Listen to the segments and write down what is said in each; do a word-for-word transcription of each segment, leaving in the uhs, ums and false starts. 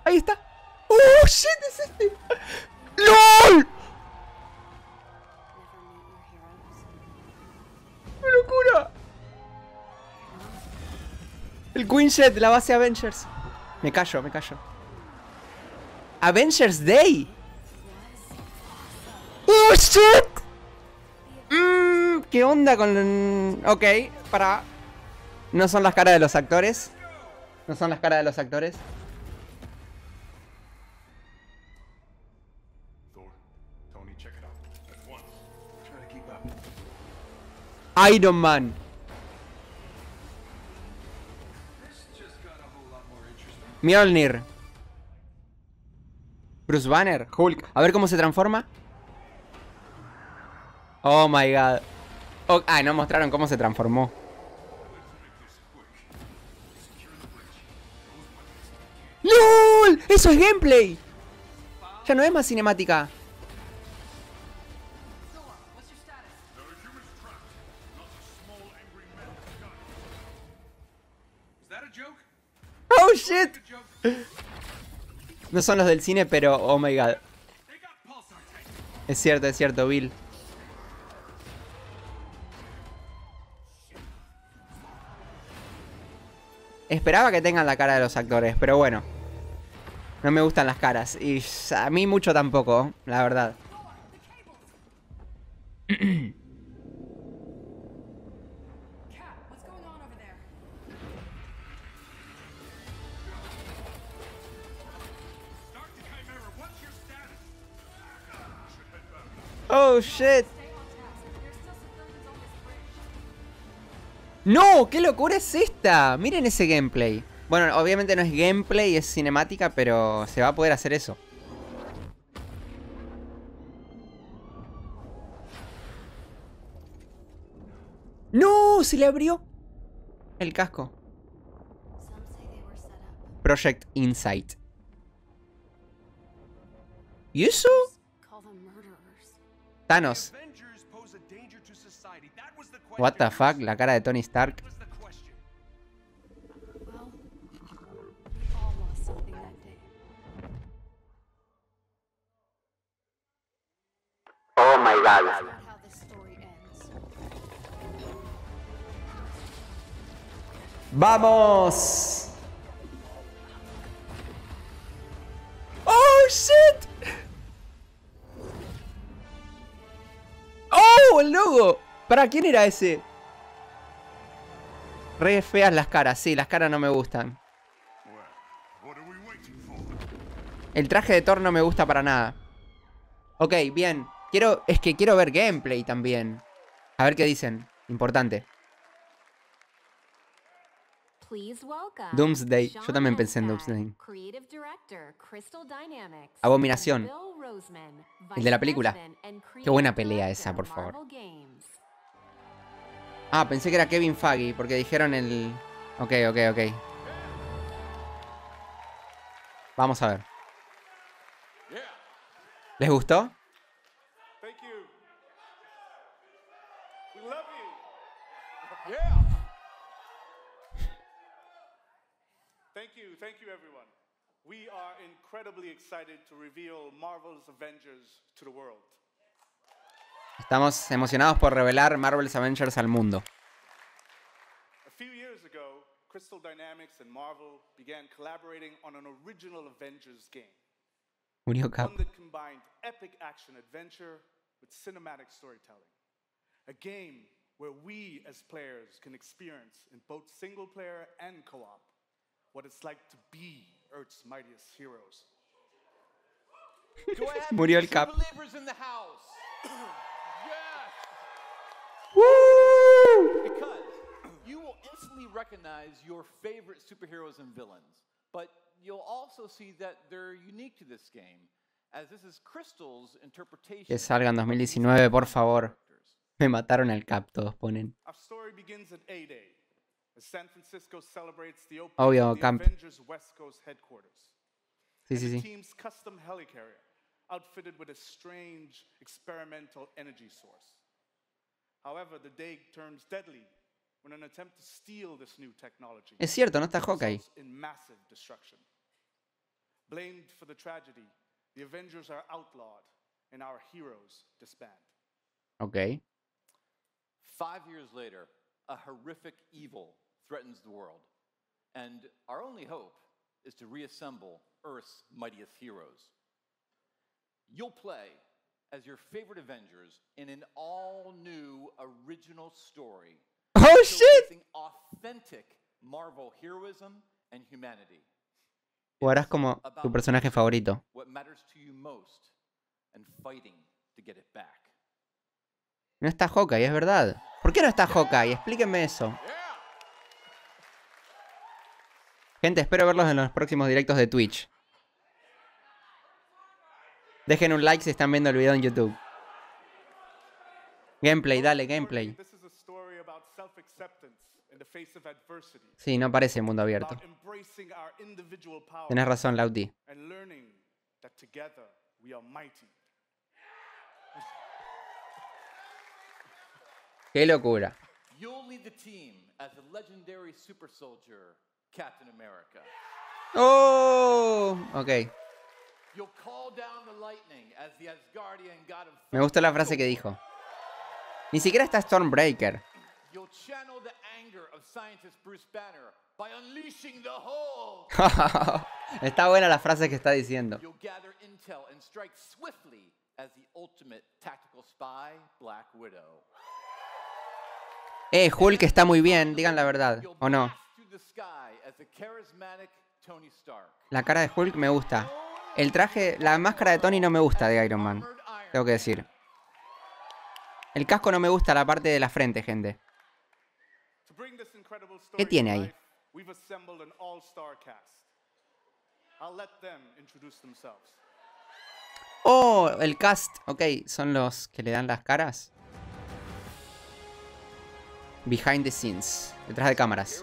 Ahí está. ¡Oh, shit! ¡Es este! ¡LOL! ¡Qué locura! El Quinjet, la base Avengers. Me callo, me callo. Avengers Day. ¡Oh, shit! Mm, ¿Qué onda con...? Ok, para... No son las caras de los actores. No son las caras de los actores. Iron Man. Mjolnir. Bruce Banner. Hulk. A ver cómo se transforma. Oh my god. Oh, ah, no mostraron cómo se transformó. ¡LOL! ¡Eso es gameplay! Ya no es más cinemática. Oh shit. No son los del cine, pero oh my god. Es cierto, es cierto, Bill. Esperaba que tengan la cara de los actores, pero bueno. No me gustan las caras. Y a mí mucho tampoco, la verdad. Oh shit. ¡No! ¡Qué locura es esta! Miren ese gameplay. Bueno, obviamente no es gameplay, es cinemática, pero se va a poder hacer eso. ¡No! Se le abrió el casco. Project Insight. ¿Y eso? Thanos. What the fuck, la cara de Tony Stark. Oh my god. ¡Vamos! ¡Oh, shit! ¡Oh, el logo! ¿Para quién era ese? Re feas las caras, sí, las caras no me gustan. El traje de Thor no me gusta para nada. Ok, bien. Quiero, es que quiero ver gameplay también. A ver qué dicen. Importante. Doomsday. Yo también pensé en Doomsday. Abominación. El de la película. Qué buena pelea esa, por favor. Ah, pensé que era Kevin Feige, porque dijeron el... Ok, ok, ok. Vamos a ver. ¿Les gustó? Thank you, thank you everyone. We are incredibly excited to reveal Marvel's Avengers to the world. Estamos emocionados por revelar Marvel's Avengers al mundo. A few years ago, Crystal Dynamics and Marvel began collaborating on an original Avengers game. Murió Cap. One that combined epic action adventure with cinematic storytelling. A game where we as players can experience in both single player and co-op what it's like to be Earth's mightiest heroes. Murió el Cap. Woo! Because you will instantly recognize your favorite superheroes and villains, but you'll also see that they're unique to this game, as this is Crystal's interpretation. Que salga en dos mil diecinueve, por favor. Me mataron al Cap, todos ponen. Our story begins at A-Day, as San Francisco celebrates the opening Obvio, of the Camp. Avengers West Coast headquarters. Sí, And sí, the sí. team's custom helicarrier, outfitted with a strange experimental energy source. However, the day turns deadly when an attempt to steal this new technology Es cierto, no está Hawkeye. results in massive destruction. Blamed for the tragedy, the Avengers are outlawed and our heroes disband. Ok. Five years later, a horrific evil threatens the world, and our only hope is to reassemble Earth's mightiest heroes. You'll play as your favorite Avengers in an all-new original story. ¡Oh, shit! Showcasing authentic Marvel heroism and humanity. Jugarás como tu personaje favorito. What matters to you most and fighting to get it back. No está Hawkeye, es verdad. ¿Por qué no está Hawkeye? Explíquenme eso. Gente, espero verlos en los próximos directos de Twitch. Dejen un like si están viendo el video en YouTube. Gameplay, dale, gameplay. Sí, no parece mundo abierto. Tenés razón, Lauti. Qué locura. You'll lead the team as the legendary super soldier, Captain America. Oh, ok. You'll call down the lightning as the Asgardian god of Me gustó la frase que dijo. Ni siquiera está Stormbreaker. You'll channel the anger of scientist Bruce Banner by unleashing the Hulk. Está buena la frase que está diciendo. You'll gather intel and strike swiftly as the ultimate tactical spy, Black Widow. Eh, Hulk está muy bien, digan la verdad, ¿o no? La cara de Hulk me gusta. El traje, la máscara de Tony no me gusta de Iron Man, tengo que decir. El casco no me gusta, la parte de la frente, gente. ¿Qué tiene ahí? Oh, el cast. Ok, son los que le dan las caras. Behind the scenes, detrás de cámaras.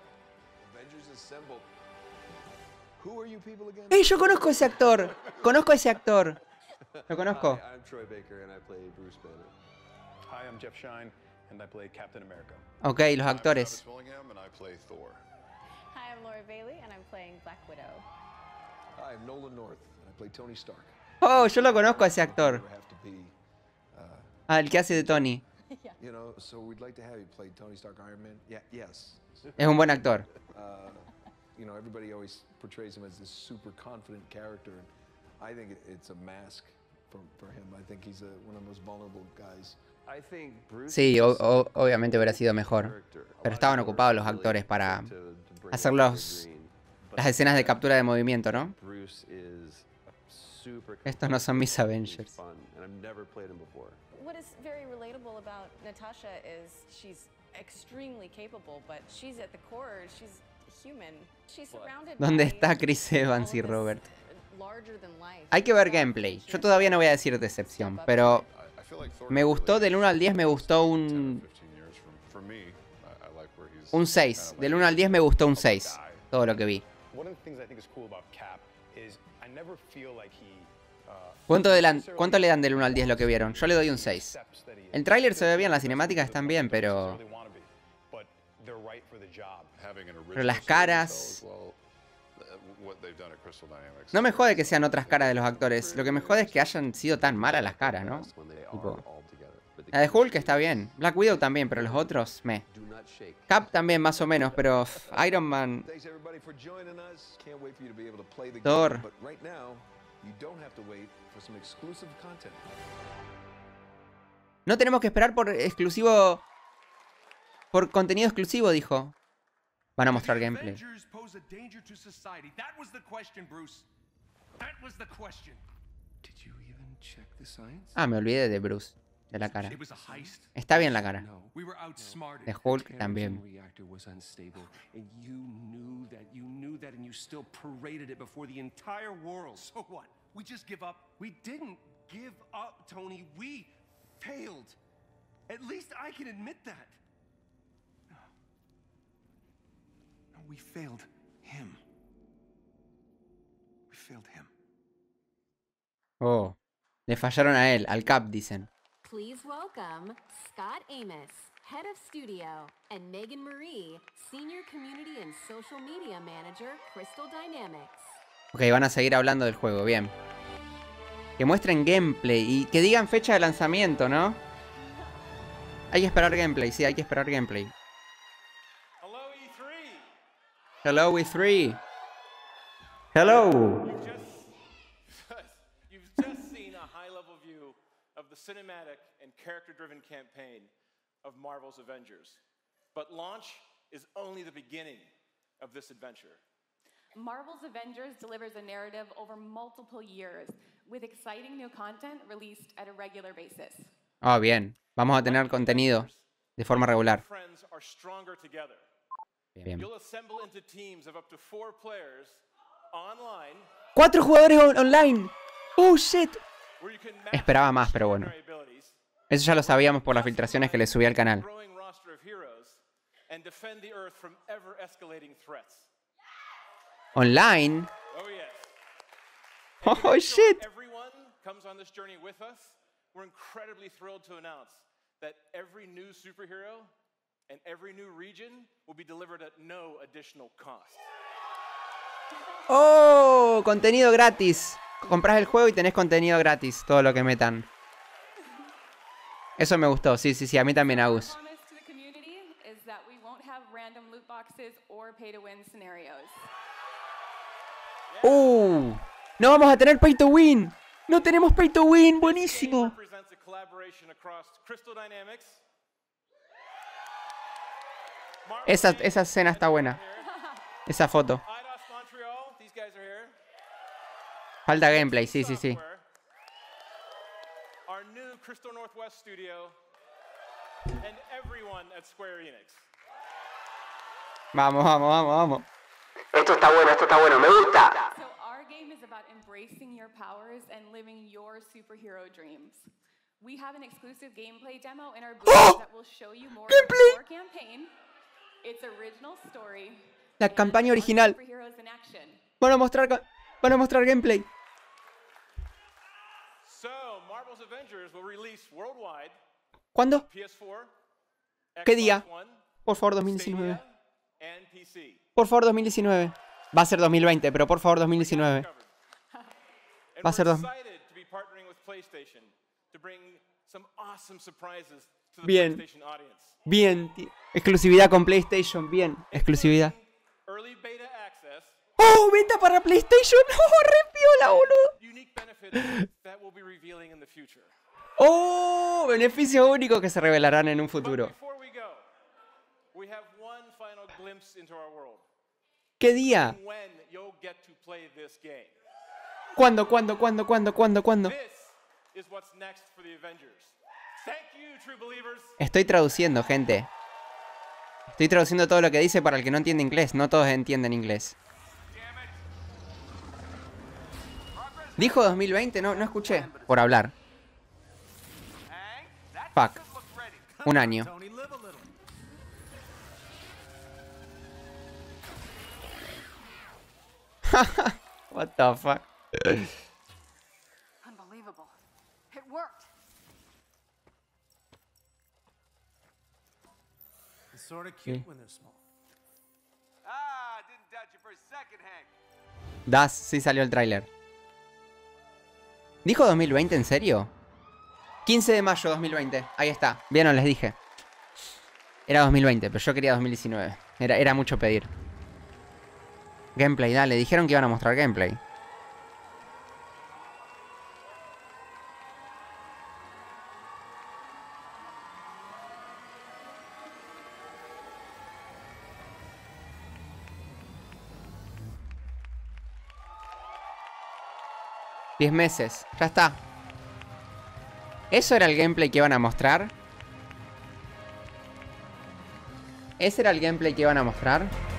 ¡Ey, yo conozco a ese actor! Conozco a ese actor. Lo conozco. Hi, I'm Troy Baker and I play Bruce Banner. Hi, I'm Jeff Shine and I play Captain America. Ok, los actores. I'm Travis Willingham and I play Thor. Hi, I'm Laura Bailey and I'm playing Black Widow. Hi, I'm Nolan North and I play Tony Stark. Oh, yo lo conozco a ese actor. You have to be, uh, Ah, el que hace de Tony. you know, so we'd like to have you play Tony Stark Iron Man. Yeah, yes. Es un buen actor. Uh, you know, everybody always portrays him as this super confident character, and I think it- it's a mask for, for him. I think he's a, one of the most vulnerable guys. I think Bruce Sí, is o- a o- obviamente hubiera sido mejor. character. A Pero lot estaban of ocupados los really actores para to- to bring hacer up los- Green. But las escenas de captura de movimiento, ¿no? Bruce is a super Estos no son mis Avengers. fun, and I've never played him before. What is very relatable about Natasha is she's extremely capable, but she's at the core, she's human. She's surrounded ¿Dónde by está Chris all Evans y of this Robert? larger than life Hay que ver stuff. gameplay. Yo todavía no voy a decir decepción, pero I, I feel like Thor me gustó del uno al diez, me gustó un fifteen years from, for me. I, I like where he's un seis. Del uno al diez me gustó un seis. Todo lo que vi. One of the things I think is cool about Cap is I never feel like he uh, ¿Cuánto, de la- ¿Cuánto le dan del uno al diez lo que vieron? Yo le doy un seis. accepts that he is. El tráiler se ve bien, las cinemáticas están bien, pero Necessarily wanna be, but they're right for the job. having an Pero las original story to caras- tell as well, uh, what they've done at Crystal Dynamics. no me jode que sean otras caras de los actores. Lo que me jode es que hayan sido tan malas las caras, ¿no? When they are Tipo, all together. But the la de key Hulk está bien. Black Widow también, pero los otros, me. do not shake. Cap también más o menos, pero pff, Iron Man... Thanks everybody for joining us. Can't wait for you to be able to play the Thor. game. But right now, you don't have to wait for some exclusive content. No tenemos que esperar por exclusivo... Por contenido exclusivo, dijo. Van a mostrar gameplay. Avengers pose a danger to society. That was the question, Bruce. That was the question. Did you even check the science? Ah, me olvidé de Bruce. De la cara. It was a heist. Está bien la cara. No. We were outsmarted. De Hulk Terrorism también. reactor was unstable, and you knew that. You knew that, and you still paraded it before the entire world. So what? We just give up? We didn't give up, Tony. We failed. At least I can admit that. No. No, we failed him. We failed him. Oh. Le fallaron a él, al Cap, dicen. Please welcome Scott Amos, Head of Studio, and Megan Marie, Senior Community and Social Media Manager, Crystal Dynamics. Ok, van a seguir hablando del juego, bien. Que muestren gameplay y que digan fecha de lanzamiento, ¿no? Hay que esperar gameplay, sí, hay que esperar gameplay. Hello, E three. Hello, E three. Hello. You've just, you've just seen a high-level view of the cinematic and character-driven campaign of Marvel's Avengers. But launch is only the beginning of this adventure. Marvel's Avengers delivers a narrative over multiple years, with exciting new content released at a regular basis. Ah, oh, bien. Vamos a tener contenido de forma regular. Friends are stronger together. Bien. You'll assemble into teams of up to four players online. ¡Cuatro jugadores on online! ¡Oh, shit! Esperaba más, pero bueno. Eso ya lo sabíamos por las filtraciones que le subí al canal. ¿Online? Oh, shit. Everyone comes on this journey with us. We're incredibly thrilled to announce that every new superhero and every new region will be delivered at no additional cost. ¡Oh! Contenido gratis. Comprás el juego y tenés contenido gratis. Todo lo que metan. Eso me gustó. Sí, sí, sí. A mí también, Agus. ¡Uh! ¡No vamos a tener Pay to Win! ¡No tenemos Pay to Win! ¡Buenísimo! Esa, esa escena está buena. Esa foto. Falta gameplay, sí, sí, sí. Vamos, vamos, vamos, vamos. Esto está bueno, esto está bueno, me gusta. So our game is about embracing your powers and living your superhero dreams. We have an exclusive gameplay demo in our booth ¡Oh! that will show you more ¡Gameplay! of our campaign, its original story, La campaña original. superheroes in action. Van a mostrar, van a mostrar gameplay. So, Marvel's Avengers will release worldwide. ¿Cuándo? P S four, ¿Qué día? Xbox One, Por favor, dos mil diecinueve. Stadia, and P C. Por favor, dos mil diecinueve. Va a ser dos mil veinte, pero por favor, dos mil diecinueve. And Va a ser we're dos. excited to be partnering with PlayStation to bring some awesome surprises to the Bien. PlayStation audience. Bien. ti- Exclusividad con PlayStation. Bien. Exclusividad. Early beta access, ¡Oh! ¡Beta para PlayStation! ¡Oh! ¡Re piola, boludo! unique benefits that we'll be revealing in the future. ¡Oh! Beneficios únicos que se revelarán en un But futuro. before we go, we have one final glimpse into our world. ¿Qué día? When you'll get to play this game. ¿Cuándo, cuándo, cuándo, cuándo, cuándo, cuándo? This is what's next for the Avengers. Thank you, true believers. Estoy traduciendo, gente. Estoy traduciendo todo lo que dice para el que no entiende inglés. No todos entienden inglés. ¿Dijo dos mil veinte? No, no escuché. Por hablar. Fuck. Un año. What the fuck? Unbelievable. It worked. It's sort of cute when they're small. Ah, didn't doubt you for a second, Hank. Das, sí salió el tráiler. ¿Dijo dos mil veinte en serio? quince de mayo dos mil veinte. Ahí está. Vieron, les dije. Era dos mil veinte, pero yo quería dos mil diecinueve. Era, era mucho pedir. Gameplay, dale. Dijeron que iban a mostrar gameplay. Diez meses. Ya está. ¿Eso era el gameplay que iban a mostrar? ¿Ese era el gameplay que iban a mostrar?